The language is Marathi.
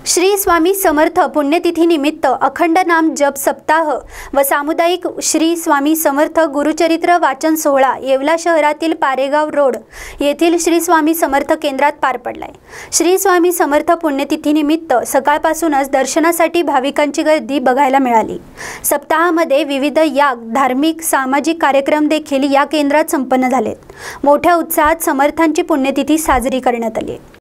श्री स्वामी समर्थ पुण्यतिथी निमित्त अखंड नाम जप सप्ताह व सामुदायिक श्री स्वामी समर्थ गुरुचरित्र वाचन सोहळा येवला शहरातील पारेगाव रोड येथील श्री स्वामी समर्थ केंद्रात पार पडलाय। श्री स्वामी समर्थ पुण्यतिथी निमित्त सकाळपासूनच दर्शनासाठी भाविकांची गर्दी बघायला मिळाली। सप्ताहामध्ये विविध याग, धार्मिक, सामाजिक कार्यक्रम देखील या केंद्रात संपन्न झालेत। मोठ्या उत्साहात समर्थांची पुण्यतिथी साजरी करण्यात आली।